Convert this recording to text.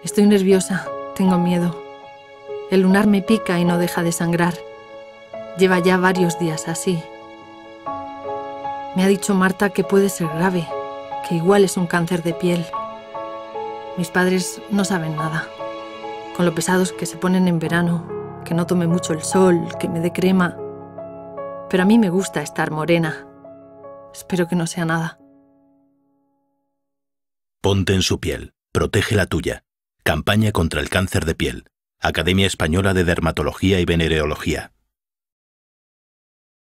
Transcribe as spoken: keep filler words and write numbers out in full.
Estoy nerviosa, tengo miedo. El lunar me pica y no deja de sangrar. Lleva ya varios días así. Me ha dicho Marta que puede ser grave, que igual es un cáncer de piel. Mis padres no saben nada. Con lo pesados que se ponen en verano, que no tome mucho el sol, que me dé crema. Pero a mí me gusta estar morena. Espero que no sea nada. Ponte en su piel. Protege la tuya. Campaña contra el cáncer de piel. Academia Española de Dermatología y Venereología.